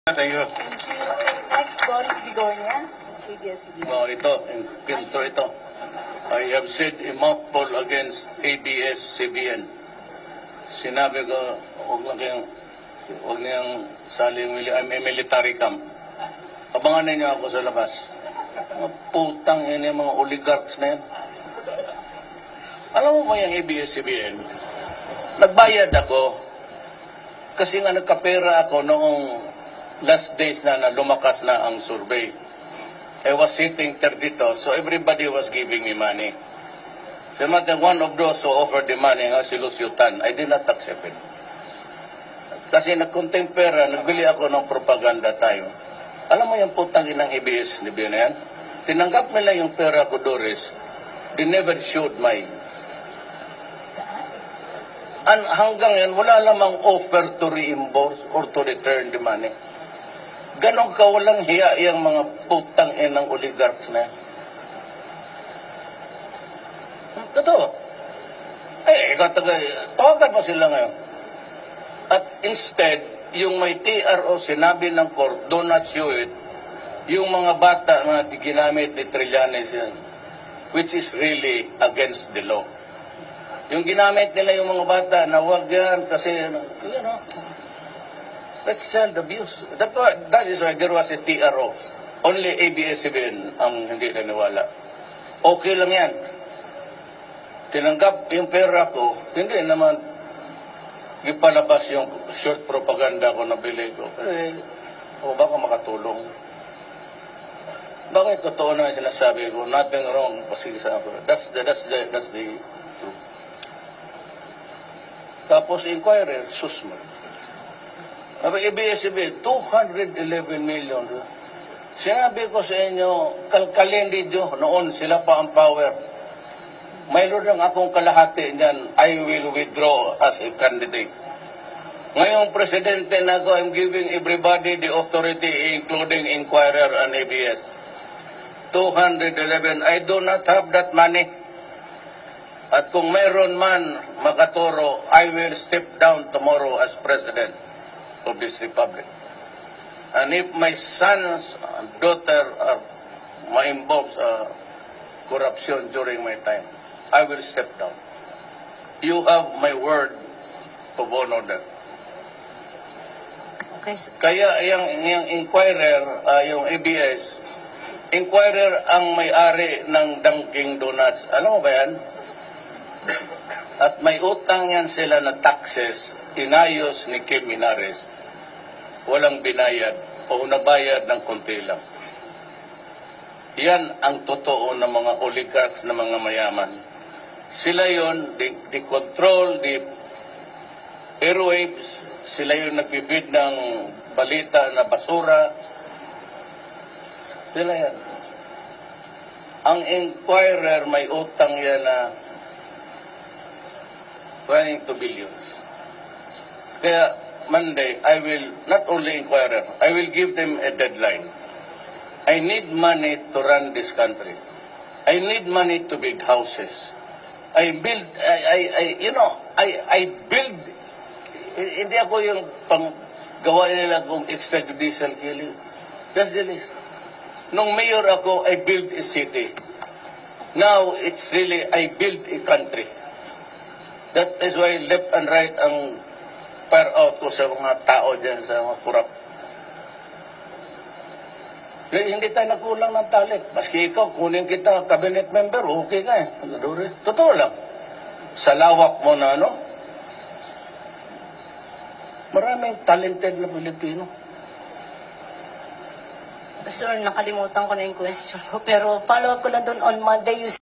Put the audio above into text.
Thank you. Next, Boris Bigonia, ABS-CBN. Ito, filter ito. I have said a mouthful against ABS-CBN. Sinabi ko, huwag niyang saling military camp. Abangan ninyo ako sa labas. Mga putang yun yung mga oligarchs na yan. Alam mo ba yung ABS-CBN? Nagbayad ako kasi nga nagkapera ako noong last days na lumakas na ang survey. I was sitting 32, so everybody was giving me money. So one of those who offered the money, nga si Lucio Tan, I did not accept it. Kasi nagkunting pera, nagbili ako ng propaganda tayo. Alam mo yung putang inang ABS ni na yan? Tinanggap nila yung pera ko, Doris. They never showed my... hanggang yan, wala lamang offer to reimburse or to return the money. Ganon ka walang hiya yung mga putang inang oligarchs na yan. Totoo. Tawagan mo sila ngayon. At instead, yung may TRO sinabi ng court, do not show it, yung mga bata na ginamit ni Trillanes yan, which is really against the law. Yung ginamit nila yung mga bata na wag yan kasi, let's child abuse. That is why there was a TRO. Only ABS-CBN ang hindi naniwala. Okay lang yan. Tinanggap yung pera ko, hindi naman ipalabas yung short propaganda ko na bili ko. Baka makatulong. Bakit totoo na sinasabi ko? Nothing wrong. Pasisa ako. That's the truth. Tapos inquirer, susma. ABS-CBN, 211 million. Sinabi ko sa inyo, kalkalin dito, noon sila pa ang power. Mayroon lang akong kalahati niyan, I will withdraw as a candidate. Ngayong presidente na ako, I'm giving everybody the authority, including Inquirer and ABS. 211, I do not have that money. At kung mayroon man makaturo, I will step down tomorrow as president of this republic. And if my sons and daughter are ma-involved sa corruption during my time, I will step down. You have my word of honor there. Okay. Kaya yung Inquirer, yung ABS, Inquirer ang may-ari ng Dunkin' Donuts. Ano ba yan? At may utang yan sila na taxes, inayos ni Kim Minares. Walang binayad o nabayad ng konti lang. Yan ang totoo ng mga oligarchs na mga mayaman. Sila yon, they control the airwaves, sila yung nagbibid ng balita na basura. Sila yan. Ang Inquirer may utang yan na running to billions. Kaya Monday, I will not only Inquirer, I will give them a deadline. I need money to run this country. I need money to build houses. I build, hindi ako yung gawain nila kung extrajudicial killing. That's the list. Nung mayor ako, I build a city. Now, it's really, I build a country. That is why left and right ang fire out ko sa mga tao dyan, sa mga kurap. Hindi tayo nagkulang ng talent. Maski ikaw, kunin kita cabinet member, okay ka eh. Totoo lang. Sa lawak mo na maraming talented na Pilipino. Sir, nakalimutan ko na yung question ko. Pero follow up ko lang doon on Monday, you